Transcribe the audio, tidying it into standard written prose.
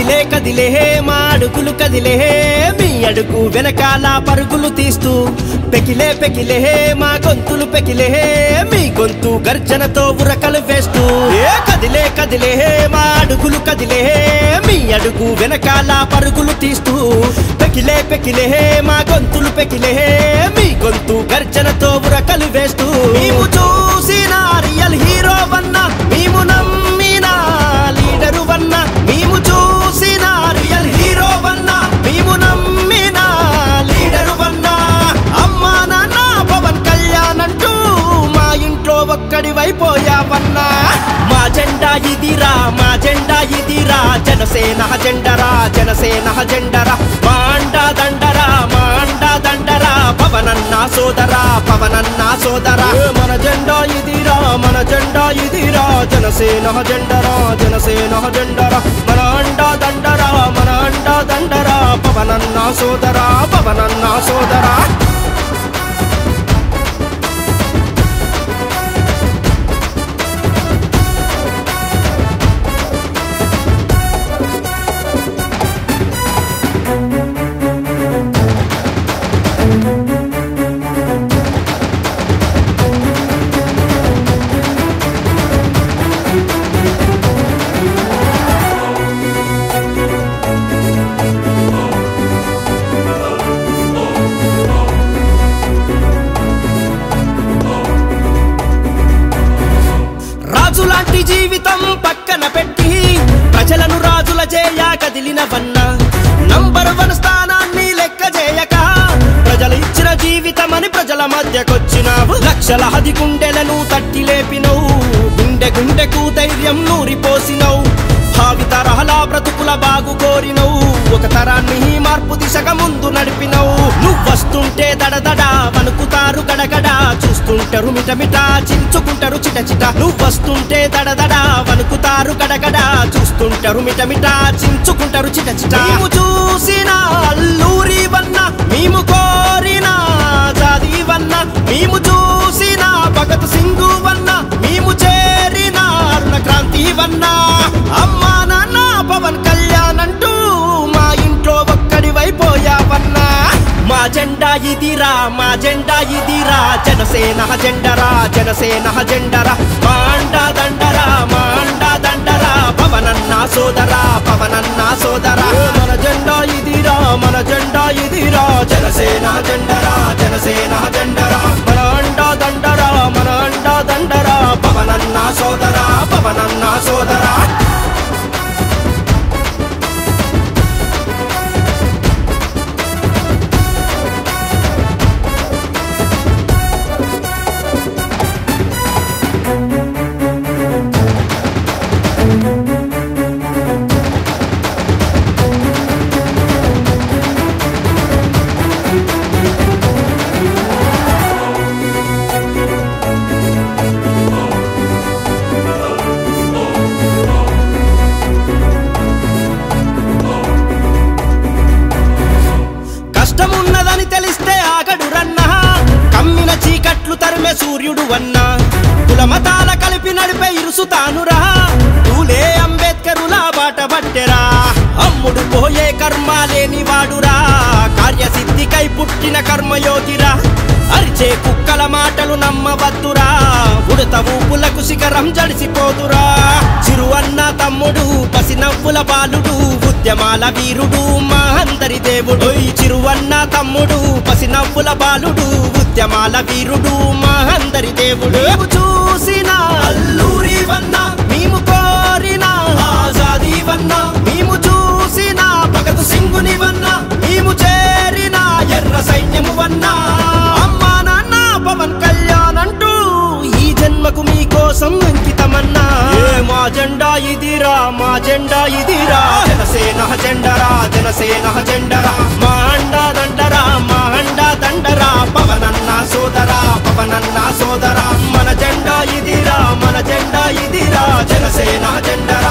కదిలే కదిలే మా అడుగులు కదిలే మీ అడుగు వెనకాల పరుగులు తీస్తూ పెకిలే పెకిలే మా గొంతులు పెకిలే మీ గొంతు గర్జనతో ఉరకలు వేస్తూ కదిలే కదిలే మా అడుగులు కదిలే మీ అడుగు వెనకాల పరుగులు తీస్తూ పెకిలే పెకిలే మా గొంతులు పెకిలే మీ గొంతు గర్జనతో ఉరకలు వేస్తూ మేము చూసిన రియల్ హీరో వన్న మేము నమ్మిన లీడరు వన్న మేము చూసిన రియల్ హీరో వన్న మేము నమ్మిన లీడరు వన్న అమ్మా నాన్న పవన్ కళ్యాణ్ అంటూ మా ఇంట్లో ఒక్కడివైపోయావన్నా మా జెండా ఇదిరా మా జెండా ఇదిరా జనసేన జెండరా జనసేన జెండరా మా అండా దండరా మా అండా దండరా పవనన్న సోదరా పవనన్న సోదరా మన జెండా ఇదిరా మన జెండా ఇదిరా జనసేన జెండరా జనసేన జెండరా మన అండా దండరా మన అండా దండరా పవనన్న సోదరా పవనన్న సోదరా రాజులాంటి జీవితం పక్కన పెట్టి ప్రజలను రాజుల చేయ కదిలినవన్న నంబర్ 1 స్థానాన్ని లెక్క చేయక ప్రజలు ఇచ్చిన జీవితమని ప్రజల మధ్యకొచ్చినావు లక్షల హది గుండెలను తట్టి లేపినవు గుండె గుండెకు ధైర్యం నూరిపోసినవు భావి తరహల బ్రతుకుల బాగు కోరినవు ఒక తరాన్ని మార్పు దిశగా ముందు నడిపినవు నువ్వు వస్తుంటే దడదడ వణుకుతారు గడగడ చూస్తుంటారు మిటమిట చించుకుంటారు చిట చిట నువ్వు వస్తుంటే దడదడ వణుకుతారు గడగడ చూస్తుంటారు మిటమిట చించుకుంటారు చిట చిట మేము చూసిన అల్లూరి వన్న మేము కోరిన జాది వన్న మేము చూసిన భగత్ సింగ్ వన్న మేము చేరిన అరుణ క్రాంతి వన్న అమ్మా నాన్న పవన్ కళ్యాణ్ అంటూ మా ఇంట్లో ఒక్కడివైపోయావన్నా మా జెండా ఇదిరా మా జెండా ఇదిరా జనసేన జెండరా జనసేన జెండరా మా అండా దండరా మా అండా దండరా పవనన్న సోదరా పవనన్న సోదరా మన జెండా ఇదిరా మన జెండా ఇదిరా జనసేన జెండరా జనసేన జెండరా మన అండా దండరా మన అండా దండరా పవనన్న సోదరా పవనన్న సోదరా కష్టమున్నదని తెలిస్తే ఆగడు రన్నా కమ్మిన చీకట్లు తరిమే సూర్యుడు వన్నా కులమతాల కలిపి నడిపే ఇరుసుతానురా పూలే అంబేద్కరులా బాట పట్టెరా అమ్ముడు పోయే కర్మ లేని వాడురా కార్యసిద్ధికై పుట్టిన కర్మయోగిరా అరిచే కుక్కల మాటలు నమ్మవద్దురా ఉడత ఊపులకు శిఖరం జడిసిపోదురా చిరు అన్న తమ్ముడు పసి నవ్వుల బాలుడు ఉద్యమాల వీరుడు మా అందరి దేవుడు చిరు అన్న తమ్ముడు పసి నవ్వుల బాలుడు ఉద్యమాల వీరుడు మా అందరి దేవుడు చూసిన అల్లూరి వన్న మేము కోరిన ఆజాదీ వన్న మేము చూసిన భగత్ సింగుని వన్న మేము చేరిన ఎర్ర సైన్యము వన్న అమ్మా నాన్న పవన్ కళ్యాణ్ అంటూ ఈ జన్మకు మీకోసం అంకితమన్నా మా జెండా ఇదిరా మా జెండా ఇదిరా జనసేన జెండరా జనసేన జెండరా మా అండా దండరా మా అండా దండరా పవనన్న సోదరా పవనన్న సోదరా మన జెండా ఇదిరా మన జెండా ఇదిరా జనసేన జెండరా